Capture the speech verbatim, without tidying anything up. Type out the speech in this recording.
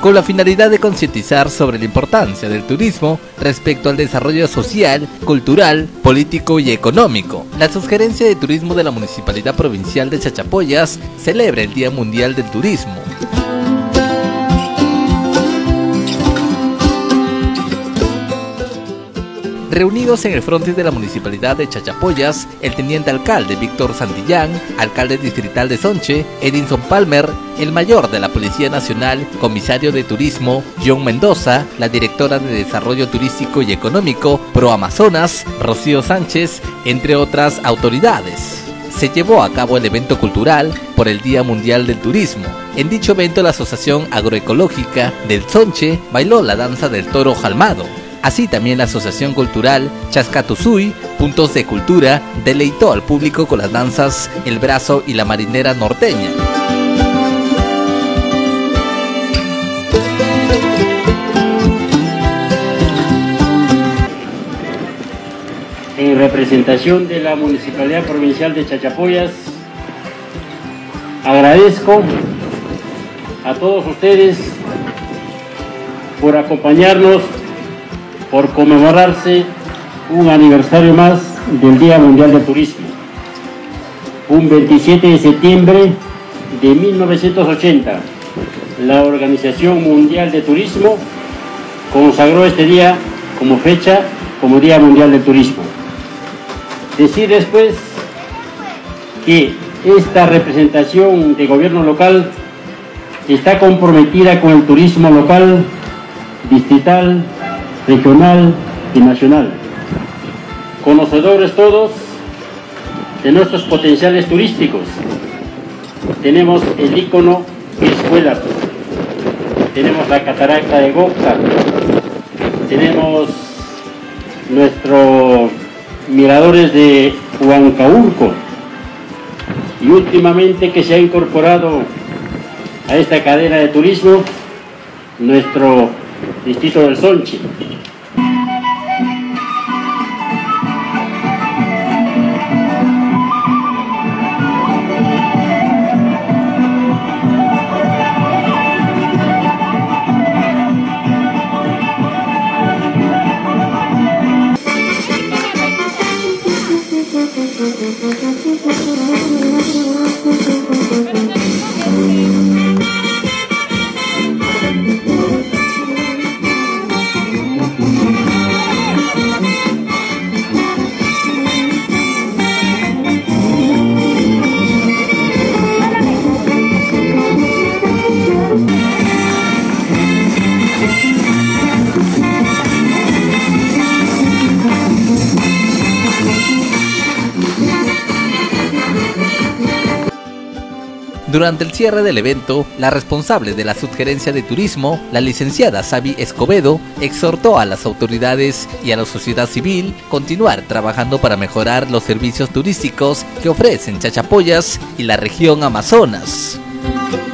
con la finalidad de concientizar sobre la importancia del turismo respecto al desarrollo social, cultural, político y económico. La Subgerencia de Turismo de la Municipalidad Provincial de Chachapoyas celebra el Día Mundial del Turismo. Reunidos en el frontis de la Municipalidad de Chachapoyas, el Teniente Alcalde Víctor Santillán, Alcalde Distrital de Sonche, Edinson Palmer, el Mayor de la Policía Nacional, Comisario de Turismo, John Mendoza, la Directora de Desarrollo Turístico y Económico, Pro Amazonas, Rocío Sánchez, entre otras autoridades. Se llevó a cabo el evento cultural por el Día Mundial del Turismo. En dicho evento, la Asociación Agroecológica del Sonche bailó la danza del toro jalmado. Así también la Asociación Cultural Chascatuzuy, Puntos de Cultura, deleitó al público con las danzas El Brazo y la Marinera Norteña. En representación de la Municipalidad Provincial de Chachapoyas, agradezco a todos ustedes por acompañarnos, por conmemorarse un aniversario más del Día Mundial del Turismo. Un veintisiete de septiembre de mil novecientos ochenta, la Organización Mundial de Turismo consagró este día como fecha, como Día Mundial del Turismo. Decir después que esta representación de gobierno local está comprometida con el turismo local, distrital, regional y nacional. Conocedores todos de nuestros potenciales turísticos. Tenemos el ícono Escuela, tenemos la catarata de Gocta, tenemos nuestros miradores de Huancaurco y últimamente que se ha incorporado a esta cadena de turismo nuestro distrito del Sonche. Durante el cierre del evento, la responsable de la Subgerencia de Turismo, la licenciada Sabi Escobedo, exhortó a las autoridades y a la sociedad civil continuar trabajando para mejorar los servicios turísticos que ofrecen Chachapoyas y la región Amazonas.